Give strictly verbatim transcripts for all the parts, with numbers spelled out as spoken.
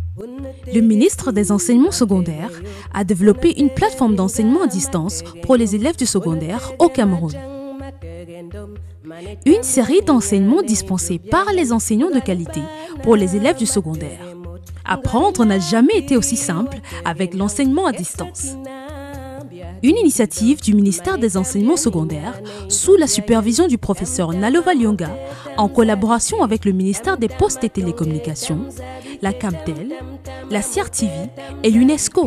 Le ministre des Enseignements secondaires a développé une plateforme d'enseignement à distance pour les élèves du secondaire au Cameroun. Une série d'enseignements dispensés par les enseignants de qualité pour les élèves du secondaire. Apprendre n'a jamais été aussi simple avec l'enseignement à distance. Une initiative du ministère des Enseignements secondaires sous la supervision du professeur Nalova Lyonga en collaboration avec le ministère des Postes et Télécommunications, la Camtel, la C R T V et l'UNESCO.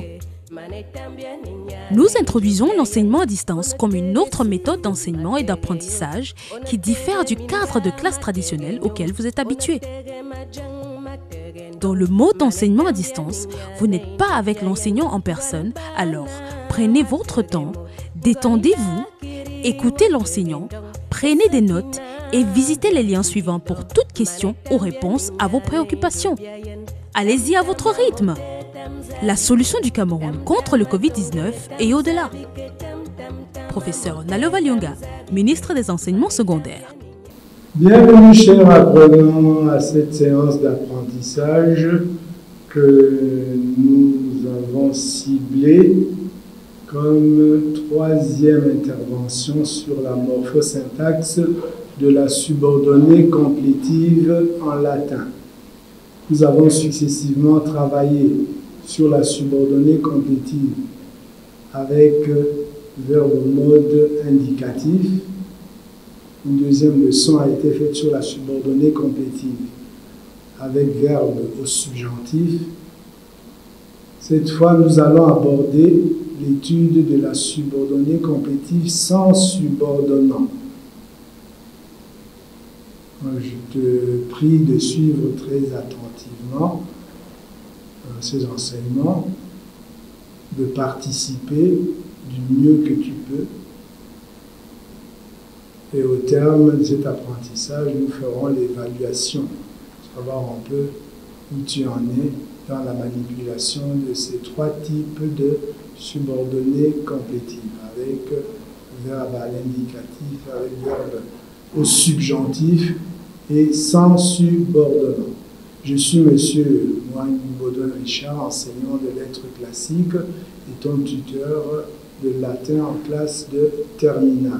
Nous introduisons l'enseignement à distance comme une autre méthode d'enseignement et d'apprentissage qui diffère du cadre de classe traditionnel auquel vous êtes habitué. Dans le mode d'enseignement à distance, vous n'êtes pas avec l'enseignant en personne, alors prenez votre temps, détendez-vous, écoutez l'enseignant, prenez des notes et visitez les liens suivants pour toute question ou réponse à vos préoccupations. Allez-y à votre rythme. La solution du Cameroun contre le Covid dix-neuf et au-delà. Professeur Nalova Lyonga, ministre des Enseignements secondaires. Bienvenue, chers apprenants, à cette séance d'apprentissage que nous avons ciblée comme troisième intervention sur la morphosyntaxe de la subordonnée complétive en latin. Nous avons successivement travaillé sur la subordonnée complétive avec verbe mode indicatif. Une deuxième leçon a été faite sur la subordonnée complétive avec verbe au subjonctif. Cette fois, nous allons aborder l'étude de la subordonnée complétive sans subordonnant. Je te prie de suivre très attentivement ces enseignements, de participer du mieux que tu peux. Et au terme de cet apprentissage, nous ferons l'évaluation, savoir un peu où tu en es dans la manipulation de ces trois types de subordonnées complétives, avec verbe à l'indicatif, avec verbe au subjonctif et sans subordonnant. Je suis monsieur Moine Baudouin Richard, enseignant de lettres classiques et ton tuteur de latin en classe de terminale.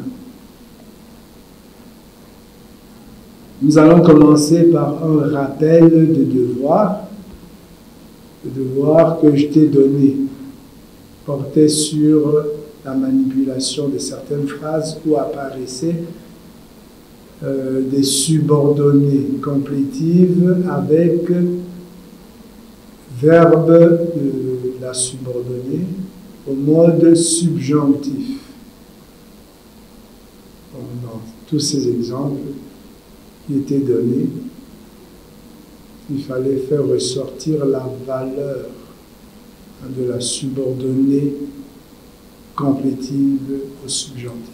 Nous allons commencer par un rappel de devoirs. Le devoir que je t'ai donné portait sur la manipulation de certaines phrases où apparaissaient euh, des subordonnées complétives avec verbe de la subordonnée au mode subjonctif. Bon, dans tous ces exemples qui étaient donnés, il fallait faire ressortir la valeur de la subordonnée complétive au subjonctif.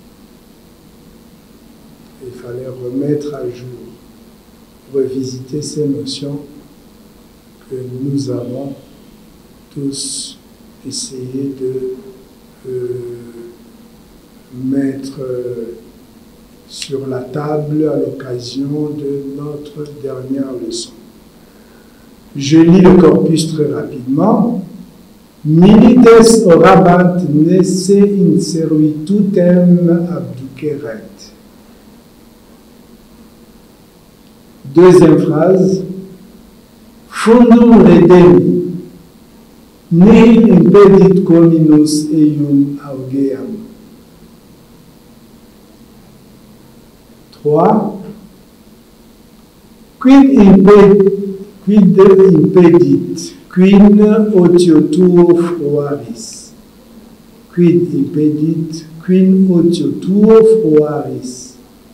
Il fallait remettre à jour, revisiter ces notions que nous avons tous essayé de euh, mettre euh, sur la table à l'occasion de notre dernière leçon. Je lis le corpus très rapidement. Milites orabant nesse inseruitutem abduceret. Deuxième phrase. Fundum redemi, nihil impedit cominus eium augeam. Trois. Quid impedit, quid impedit, quin otiotuo fruaris. Quid impedit, quin otiotuo fruaris.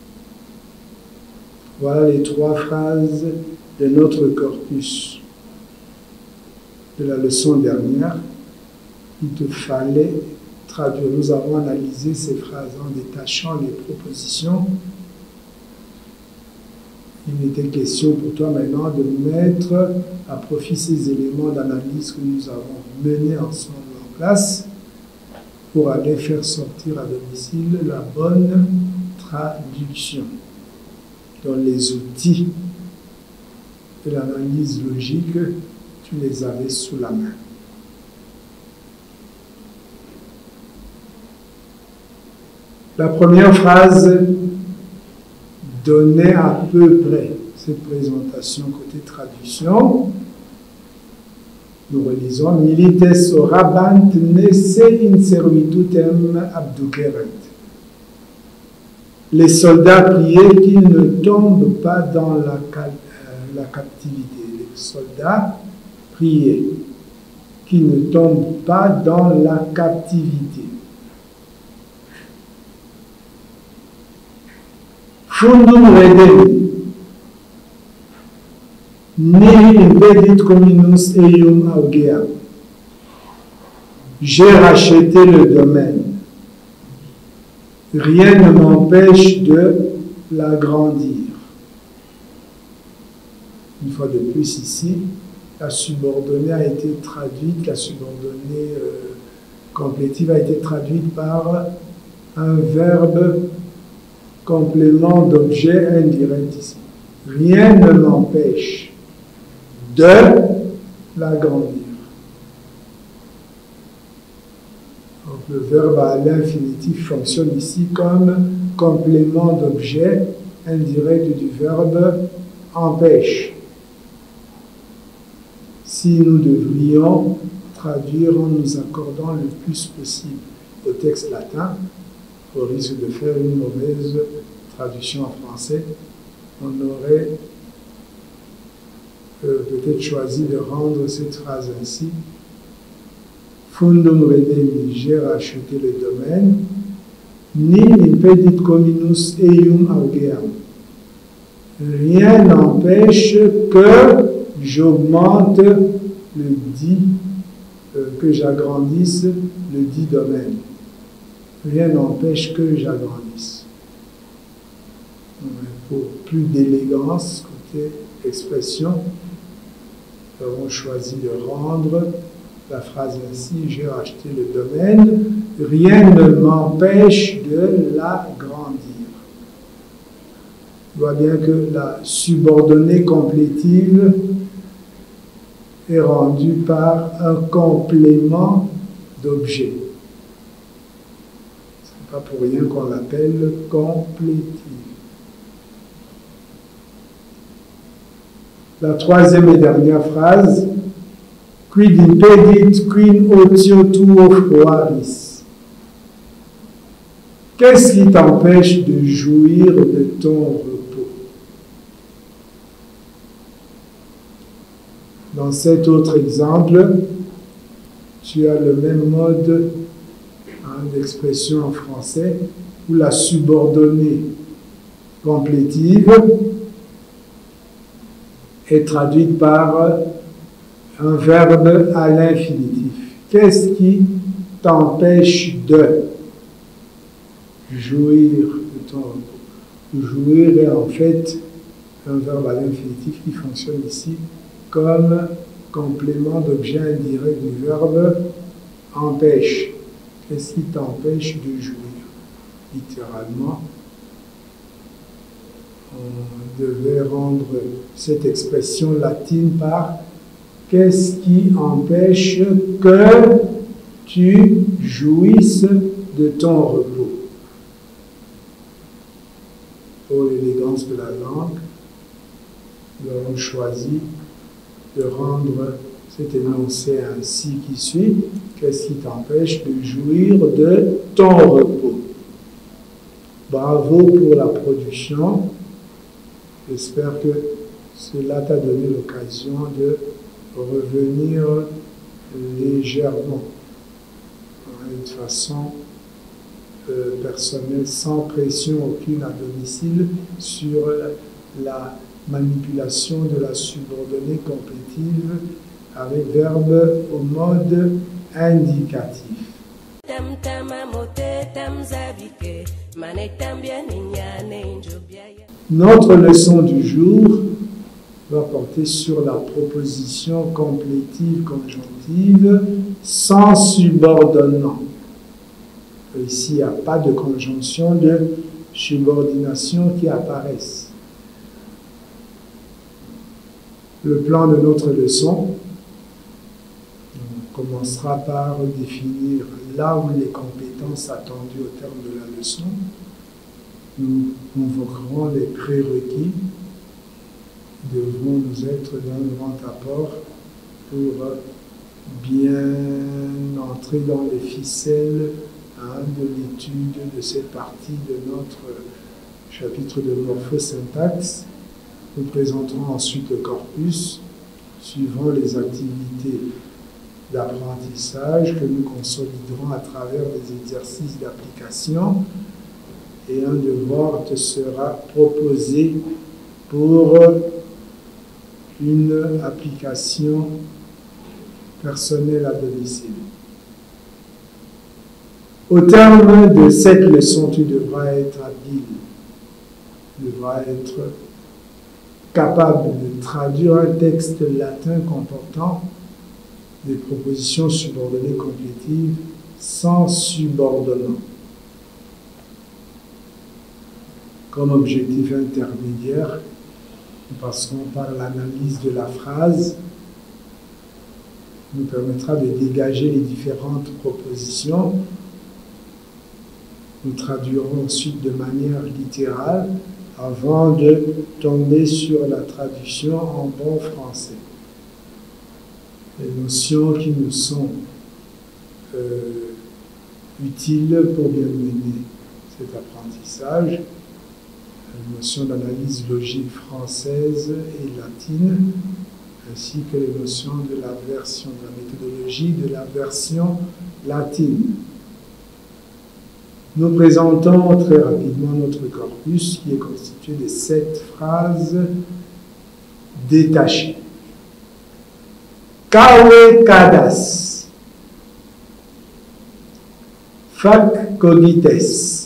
Voilà les trois phrases de notre corpus de la leçon dernière. Il te fallait traduire. Nous avons analysé ces phrases en détachant les propositions. Il était question pour toi maintenant de mettre à profit ces éléments d'analyse que nous avons menés ensemble en classe pour aller faire sortir à domicile la bonne traduction dans les outils de l'analyse logique. tu les avais sous la main. La première phrase donnait à peu près cette présentation côté traduction. Nous relisons Milites orabant nesse in servitutem abduceret. Les soldats priaient qu'ils ne tombent pas dans la, la captivité. Les soldats priaient qu'ils ne tombent pas dans la captivité. Fundum redem, ne impedit comminus eium augeam. J'ai racheté le domaine. Rien ne m'empêche de l'agrandir. Une fois de plus ici, la subordonnée a été traduite, la subordonnée euh, complétive a été traduite par un verbe complément d'objet indirect ici. Rien ne m'empêche de l'agrandir. Donc le verbe à l'infinitif fonctionne ici comme complément d'objet indirect du verbe empêche. Si nous devrions traduire en nous accordant le plus possible au texte latin, au risque de faire une mauvaise traduction en français, on aurait euh, peut-être choisi de rendre cette phrase ainsi. Fundum redem, j'ai racheté le domaine, ni impedit comminus eium augeam. Rien n'empêche que j'augmente le dit, euh, que j'agrandisse le dit domaine. Rien n'empêche que j'agrandisse. Pour plus d'élégance, côté expression, nous avons choisi de rendre la phrase ainsi, j'ai racheté le domaine, rien ne m'empêche de l'agrandir. On voit bien que la subordonnée complétive est rendue par un complément d'objet. Pas pour rien qu'on l'appelle complétive. La troisième et dernière phrase, quid impedit quin otio tuo fruaris. Qu'est-ce qui t'empêche de jouir de ton repos? Dans cet autre exemple, tu as le même mode d'expression en français où la subordonnée complétive est traduite par un verbe à l'infinitif. Qu'est-ce qui t'empêche de jouir de ton repos? Jouir est en fait un verbe à l'infinitif qui fonctionne ici comme complément d'objet indirect du verbe empêche. Qu'est-ce qui t'empêche de jouir? Littéralement, on devait rendre cette expression latine par qu'est-ce qui empêche que tu jouisses de ton repos? Pour l'élégance de la langue, nous avons choisi de rendre cet énoncé ainsi qui suit. Qu'est-ce qui t'empêche de jouir de ton repos? Bravo pour la production. J'espère que cela t'a donné l'occasion de revenir légèrement, de façon euh, personnelle, sans pression aucune à domicile, sur la manipulation de la subordonnée complétive avec verbe au mode indicatif. Notre leçon du jour va porter sur la proposition complétive conjonctive sans subordonnant. Ici, il n'y a pas de conjonction de subordination qui apparaissent. Le plan de notre leçon commencera par définir là où les compétences attendues au terme de la leçon. Nous convoquerons les prérequis qui devront nous être d'un grand apport pour bien entrer dans les ficelles hein, de l'étude de cette partie de notre chapitre de morphosyntaxe. Nous présenterons ensuite le corpus, suivant les activités d'apprentissage que nous consoliderons à travers des exercices d'application, et un devoir te sera proposé pour une application personnelle à domicile. Au terme de cette leçon, tu devras être habile, tu devras être capable de traduire un texte latin comportant des propositions subordonnées complétives sans subordonnant. Comme objectif intermédiaire, nous passerons par l'analyse de la phrase, qui nous permettra de dégager les différentes propositions. Nous traduirons ensuite de manière littérale avant de tomber sur la traduction en bon français. Les notions qui nous sont euh, utiles pour bien mener cet apprentissage, les notions d'analyse logique française et latine, ainsi que les notions de la version, de la méthodologie de la version latine. Nous présentons très rapidement notre corpus qui est constitué de sept phrases détachées. Kawe kadas, fac cogites,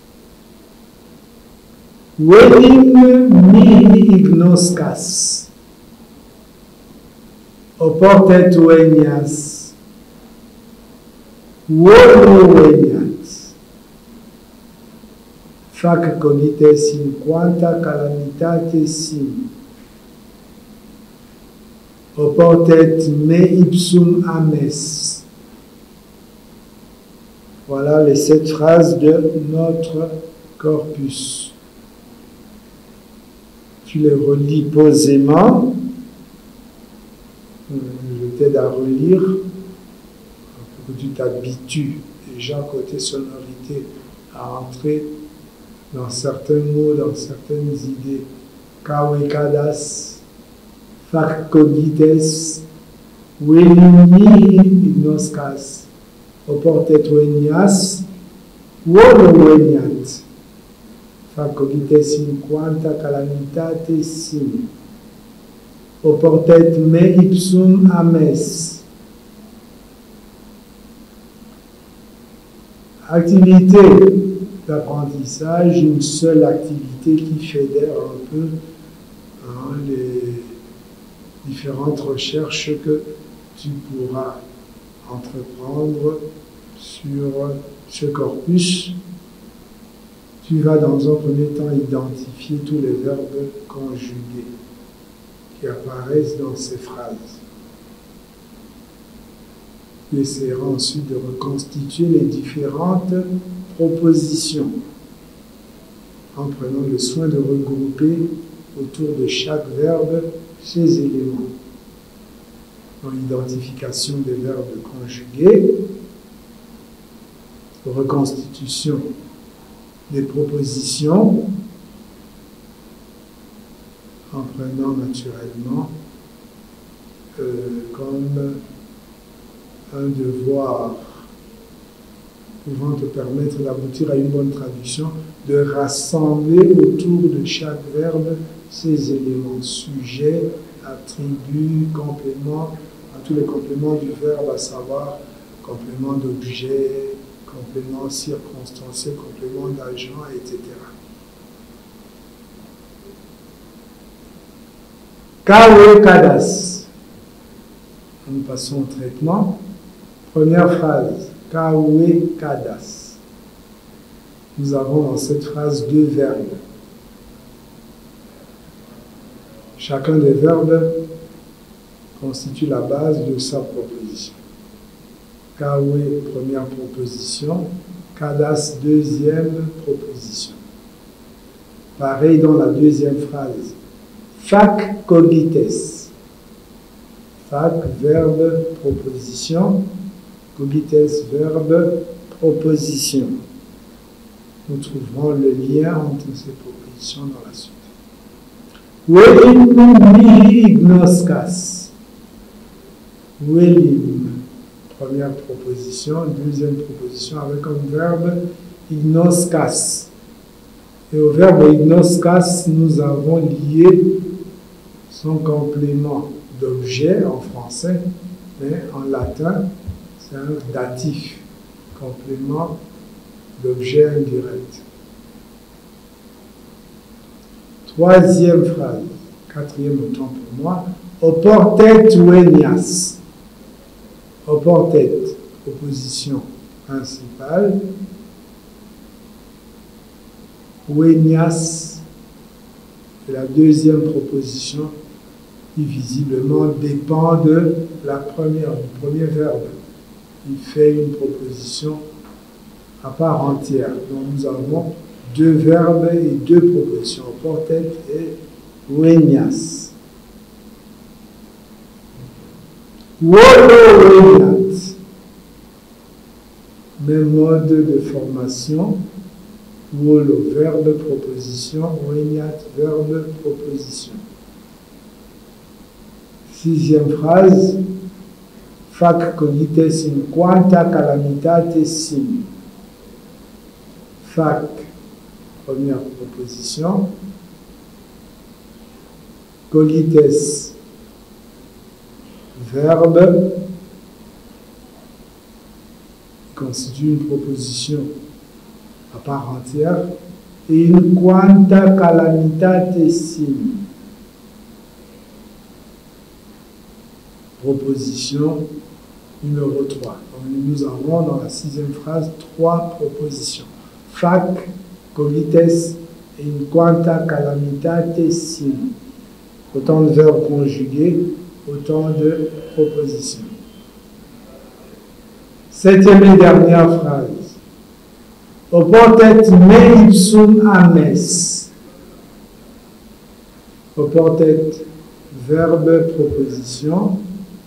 venim mihi ignoscas, oportet venias, volo veniat. Fac cogites in quanta calamitates sim, oportet me ipsum ames. Voilà les sept phrases de notre corpus. Tu les relis posément. Je t'aide à relire pour que tu t'habitues déjà côté sonorité à entrer dans certains mots, dans certaines idées. Kawe kadas, fac cogites, venim mihi ignoscas, oportet venias, volo veniat. Fac cogites in quanta calamitates sim, oportet me ipsum ames. Activité d'apprentissage, une seule activité qui fédère un peu hein, les différentes recherches que tu pourras entreprendre sur ce corpus. Tu vas dans un premier temps identifier tous les verbes conjugués qui apparaissent dans ces phrases. Tu essaieras ensuite de reconstituer les différentes propositions en prenant le soin de regrouper autour de chaque verbe ces éléments. Dans l'identification des verbes conjugués, reconstitution des propositions, en prenant naturellement euh, comme un devoir pouvant te permettre d'aboutir à une bonne traduction, de rassembler autour de chaque verbe ces éléments, sujet, attribut, complément, tous les compléments du verbe, à savoir complément d'objet, complément circonstanciel, complément d'agent, et cetera. Kawe kadas. Nous passons au traitement. Première phrase. Kawe kadas. Nous avons dans cette phrase deux verbes. Chacun des verbes constitue la base de sa proposition. Kawe, première proposition. Kadas, deuxième proposition. Pareil dans la deuxième phrase. Fac cogites. Fac, verbe, proposition. Cogites, verbe, proposition. Nous trouverons le lien entre ces propositions dans la suite. Welim mi ignoskas. Welim, première proposition, deuxième proposition avec un verbe ignoskas. Et au verbe ignoskas, nous avons lié son complément d'objet en français, mais en latin, c'est un datif, complément d'objet indirect. Troisième phrase, quatrième autant pour moi. Oportet wenias. Oportet, proposition principale. Wenias, la deuxième proposition qui visiblement dépend de la première, du premier verbe. Il fait une proposition à part entière. Donc nous avons deux verbes et deux propositions, portet et wenias. Wolo weniat. Même mode de formation. Wolo, verbe, proposition. Weniat, verbe, proposition. Sixième phrase. Fac cogites in quanta calamitate sim. Fac, première proposition. Cogites, verbe, constitue une proposition à part entière. Et in quanta calamitate sim. Proposition numéro trois. Donc, nous avons dans la sixième phrase trois propositions. Fac, cogites, in quanta calamitate sim. Autant de verbes conjugués, autant de propositions. Septième et dernière phrase. Oportet me ipsum ames. Oportet, verbe, proposition.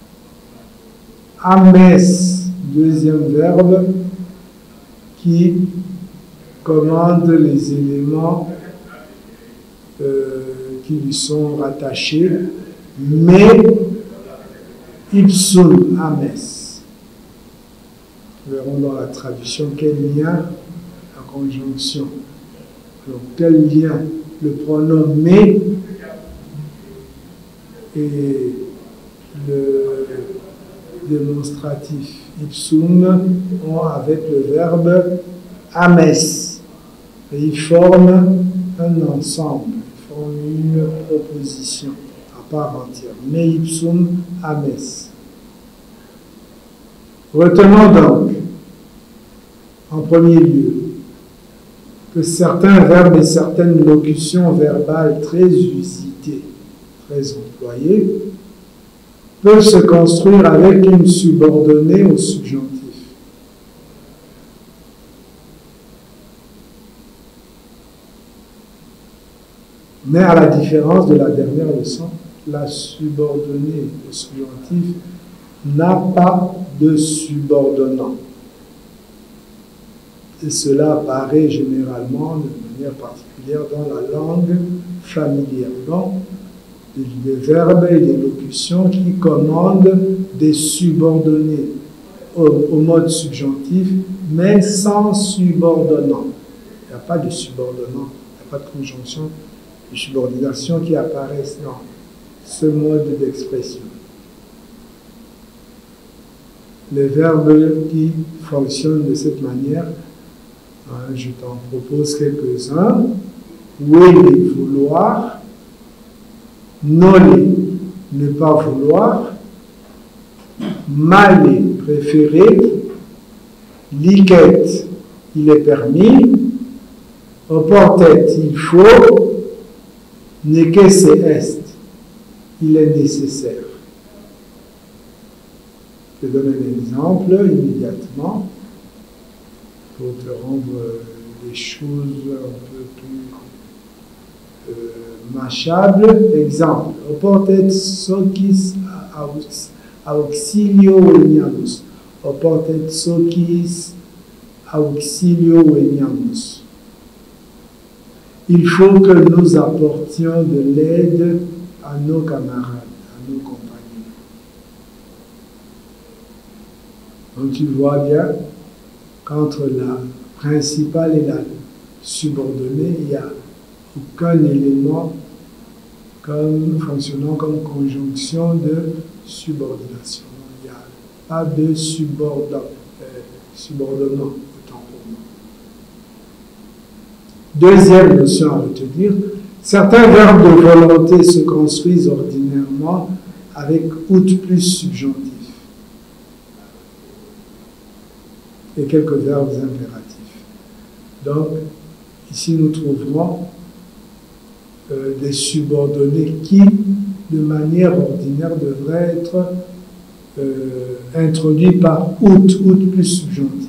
Ames, deuxième verbe, qui commande les éléments euh, qui lui sont rattachés, mais ipsum ames. Nous verrons dans la traduction quel lien la conjonction. Donc quel lien le pronom mais et le démonstratif ipsum ont avec le verbe ames. Et ils forment un ensemble, ils forment une proposition à part entière. Mais ipsum ames. Retenons donc, en premier lieu, que certains verbes et certaines locutions verbales très usitées, très employées, peuvent se construire avec une subordonnée au subjonctif. Mais à la différence de la dernière leçon, la subordonnée au subjonctif n'a pas de subordonnant. Et cela apparaît généralement de manière particulière dans la langue familière. Donc, des verbes et des locutions qui commandent des subordonnés au, au mode subjonctif, mais sans subordonnant. Il n'y a pas de subordonnant, il n'y a pas de conjonction de subordination qui apparaissent dans ce mode d'expression. Les verbes qui fonctionnent de cette manière, hein, je t'en propose quelques-uns. Oui, vouloir. Nolé, ne pas vouloir. Malé, préférer. Liquette, il est permis. Oportet, il faut. Nekese est, il est nécessaire. Je te donne un exemple immédiatement pour te rendre les choses un peu plus euh, mâchables. Exemple, oportet socis auxilio veniamus. Oportet socis auxilio veniamus. Il faut que nous apportions de l'aide à nos camarades, à nos compagnons. Donc tu vois bien qu'entre la principale et la subordonnée, il n'y a aucun élément comme, fonctionnant comme conjonction de subordination. Il n'y a pas de subordon, euh, subordonnant, autant pour moi. Deuxième notion à retenir, certains verbes de volonté se construisent ordinairement avec out plus subjonctif et quelques verbes impératifs. Donc, ici nous trouverons euh, des subordonnés qui, de manière ordinaire, devraient être euh, introduits par out, out plus subjonctif.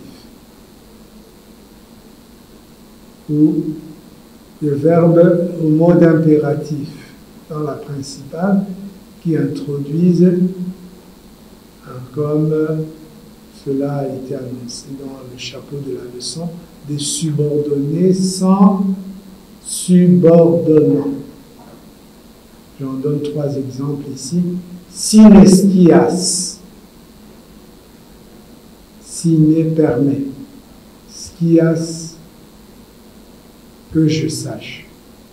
Ou le verbe au mode impératif dans la principale qui introduisent, comme cela a été annoncé dans le chapeau de la leçon, des subordonnés sans subordonnant. J'en donne trois exemples ici. Synesquias, sine permet, skias, que je sache.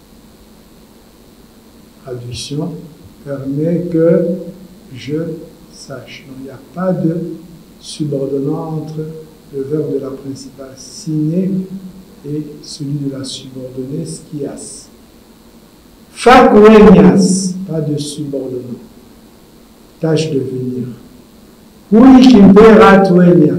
Traduction, permet que je sache. Donc il n'y a pas de subordonnant entre le verbe de la principale sine et celui de la subordonnée skias. Facuenias, pas de subordonnant. Tâche de venir. Huic imperat veniat.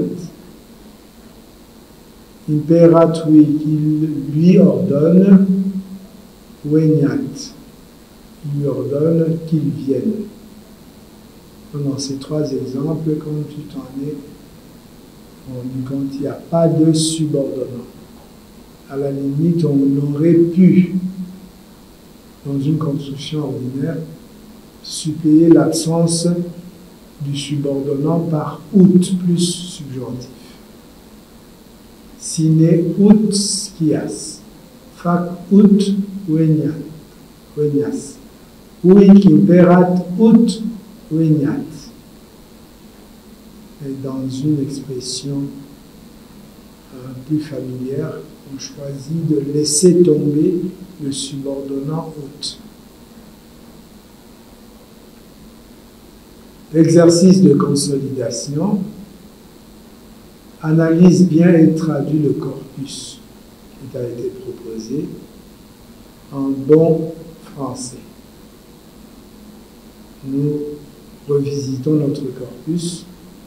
Imperat oui, qu'il lui ordonne, veniat, il lui ordonne qu'il vienne. Dans ces trois exemples, quand tu t'en es rendu compte, il n'y a pas de subordonnant. À la limite, on aurait pu, dans une construction ordinaire, suppléer l'absence du subordonnant par out plus subjonctif. Sine ut skias, fac ut veniat, venias, huic imperat ut veniat. Et dans une expression euh, plus familière, on choisit de laisser tomber le subordonnant ut. L'exercice de consolidation analyse bien et traduit le corpus qui t'a été proposé en bon français. Nous revisitons notre corpus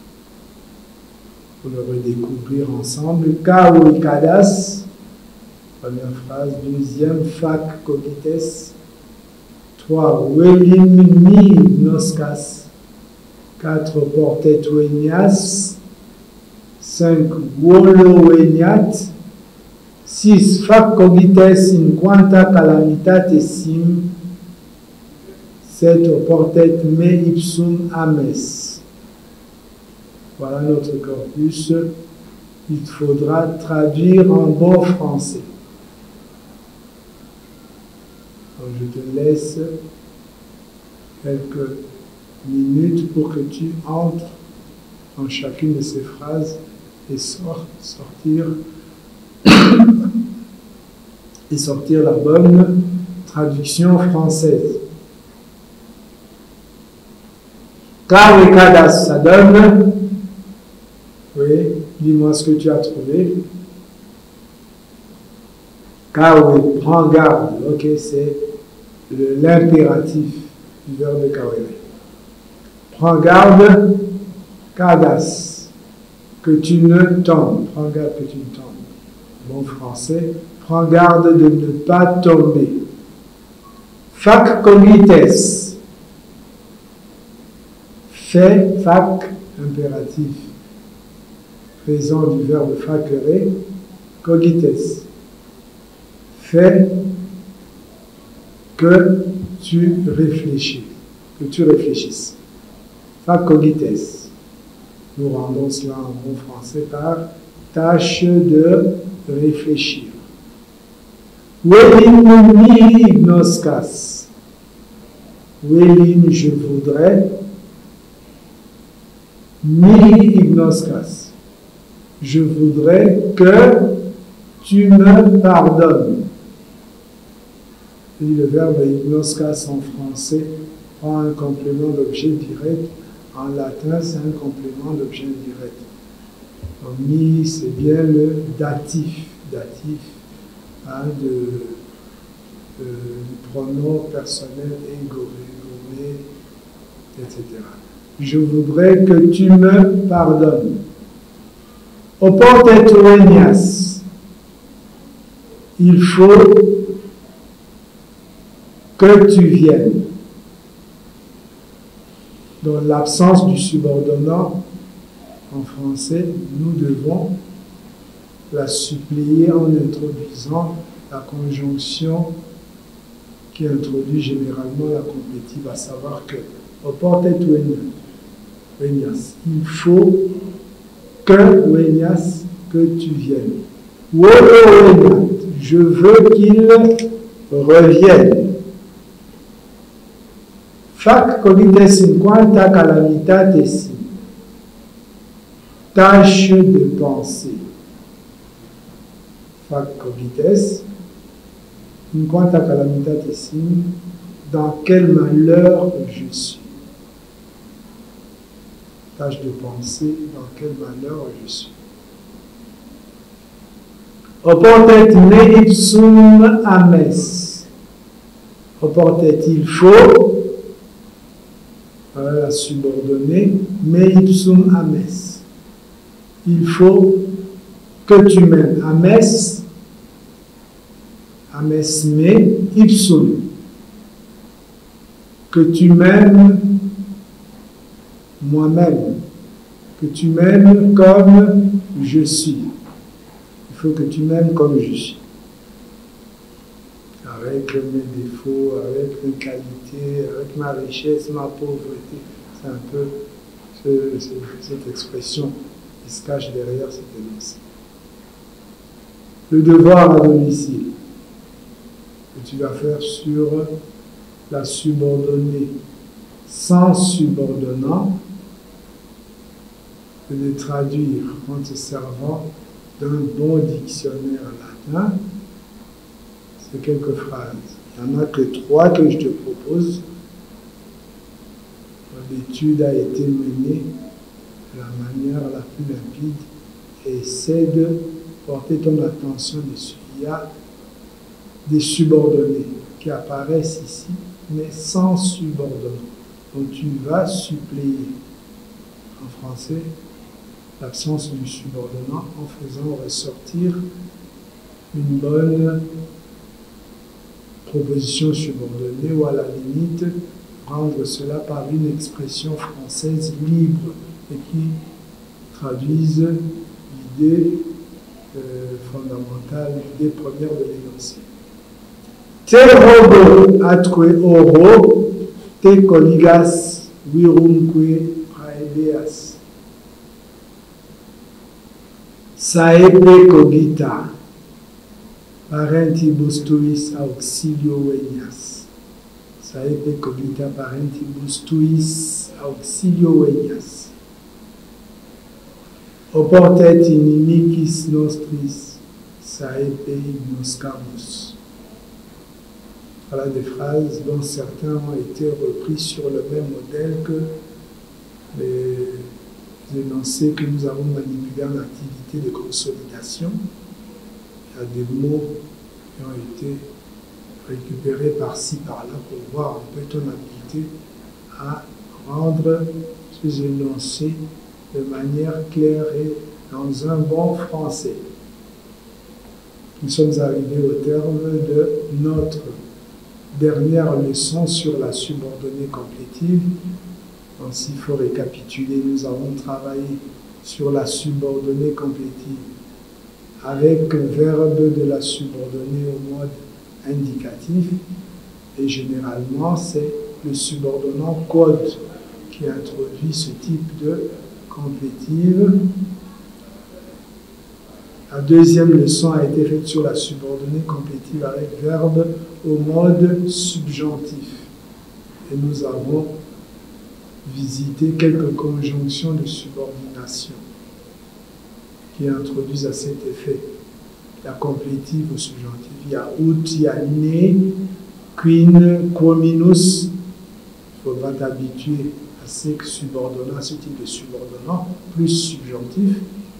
pour le redécouvrir ensemble. Kao kadas, première phrase. Deuxième, fac cogites. Trois, welim mi noscas. Quatre, portet venias. cinq. Volo veniat. six. Fac cogites in quanta calamitatesim. sept. Portet me ipsum ames. Voilà notre corpus. Il faudra traduire en bon français. Donc je te laisse quelques minutes pour que tu entres dans chacune de ces phrases et sort, sortir et sortir la bonne traduction française. Kao et kadas, ça donne. Oui, dis-moi ce que tu as trouvé. Kao, prends garde. Ok, c'est l'impératif du verbe kawele. Prends garde, kadas, que tu ne tombes. Prends garde que tu ne tombes. Bon français, prends garde de ne pas tomber. Fac cogites. Fait, fac, impératif. Présent du verbe facere, cogites. Fais que tu réfléchis, que tu réfléchisses. Fac cogites. Nous rendons cela en bon français par tâche de réfléchir. Welin mi ignoscas. Welin, je voudrais. Mi ignoscas. Je voudrais que tu me pardonnes. Et le verbe ignoscas en français prend un complément d'objet direct. En latin, c'est un complément d'objet direct. Donc, mi, c'est bien le datif, datif hein, de, de, du pronom personnel ego, ego, et cetera. Je voudrais que tu me pardonnes. Oportet venias. Il faut que tu viennes. Dans l'absence du subordonnat, en français, nous devons la suppléer en introduisant la conjonction qui introduit généralement la complétive, à savoir que oportet venias. Il faut que venias, que tu viennes. Je veux qu'il revienne. Fac cogites cinquanta calamitates. Tâche de penser. Fac cogites cinquanta calamitates. Dans quel malheur je suis. Tâche de penser dans quel malheur je suis. Oportet me ipsum ames. Oportet il faut. Voilà la subordonnée, me ipsum ames. Il faut que tu m'aimes. Ames, ames me ipsum. Que tu m'aimes moi-même. Que tu m'aimes comme je suis. Il faut que tu m'aimes comme je suis. Avec mes défauts, avec mes qualités, avec ma richesse, ma pauvreté. C'est un peu ce, ce, cette expression qui se cache derrière cette énoncé. Le devoir à domicile que tu vas faire sur la subordonnée sans subordonnat, et de traduire en te servant d'un bon dictionnaire latin. C'est quelques phrases. Il n'y en a que trois que je te propose. L'étude a été menée de la manière la plus limpide et essaie de porter ton attention dessus. Il y a des subordonnés qui apparaissent ici, mais sans subordonnés. Donc tu vas suppléer en français l'absence du subordonnat en faisant ressortir une bonne proposition subordonnée ou à la limite rendre cela par une expression française libre et qui traduise l'idée euh, fondamentale, l'idée première de l'énoncé. Te robo atque oro, te coligas virumque praedeas. Saepe cogita, parentibus tuis auxilio venias. Saepe cogita parentibus tuis auxilio venias. Oportet inimicis nostris, saepe ignoscamus. Voilà des phrases dont certains ont été repris sur le même modèle que les énoncés que nous avons manipulés en activité de consolidation. Il y a des mots qui ont été récupérés par-ci, par-là pour voir un peu ton habilité à rendre ces énoncés de manière claire et dans un bon français. Nous sommes arrivés au terme de notre dernière leçon sur la subordonnée complétive. Donc s'il faut récapituler, nous avons travaillé sur la subordonnée complétive avec un verbe de la subordonnée au mode indicatif, et généralement c'est le subordonnant code qui introduit ce type de complétive. La deuxième leçon a été faite sur la subordonnée complétive avec verbe au mode subjonctif, et nous avons visité quelques conjonctions de subordination qui introduisent à cet effet la complétive au subjonctif. Il y a ut, il y a ne, quin, quominus. Il faudra t'habituer à ces subordonnants, à ce type de subordonnant, plus subjonctif.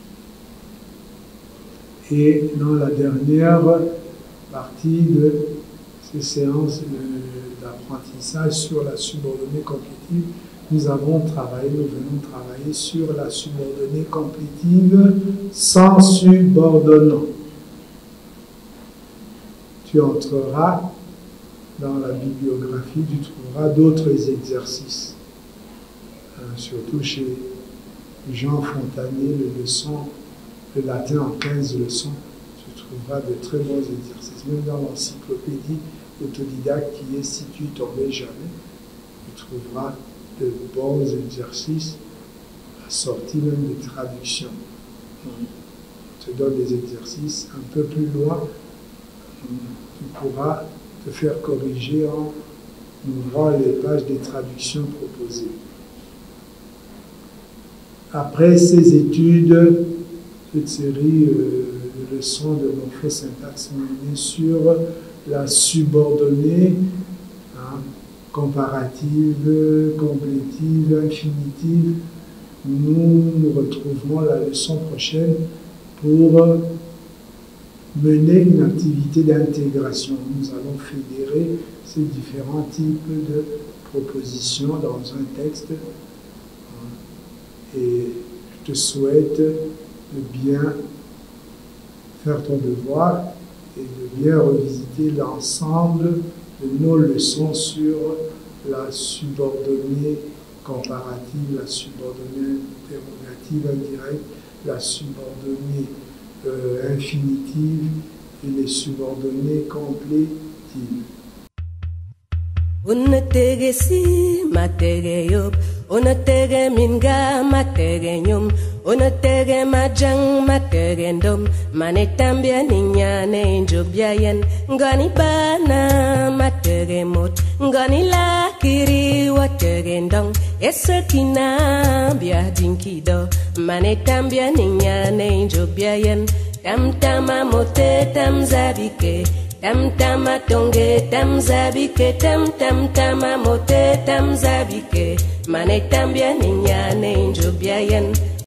Et dans la dernière partie de ces séances d'apprentissage sur la subordonnée complétive, nous avons travaillé, nous venons travailler sur la subordonnée complétive sans subordonnant. Tu entreras dans la bibliographie, tu trouveras d'autres exercices, euh, surtout chez Jean Fontanier, le leçon, le latin en quinze leçons, tu trouveras de très bons exercices. Même dans l'encyclopédie autodidacte qui est Si tu tombais jamais, tu trouveras de bons exercices assortis même de traductions. On te donne des exercices un peu plus loin, tu pourras te faire corriger en ouvrant les pages des traductions proposées. Après ces études, cette série euh, de leçons de morphosyntaxe menée sur la subordonnée, hein, comparative, complétive, infinitive, nous nous retrouverons la leçon prochaine pour mener une activité d'intégration. Nous allons fédérer ces différents types de propositions dans un texte. Et je te souhaite de bien faire ton devoir et de bien revisiter l'ensemble de nos leçons sur la subordonnée comparative, la subordonnée interrogative indirecte, la subordonnée euh, infinitive et les subordonnées complétives. Unategesi mategeyop, unatege minga mategenyum, unatege majang mategendom, manetambia ninyane injubyayen, ngani bana mategemot, ngani lakiri wategendong, esetina bia dinkido, manetambia ninyane injubyayen, tam tama mote tam zabike. Tam tama tonge tam zabike tam tam tama mote tam zabike mane tambia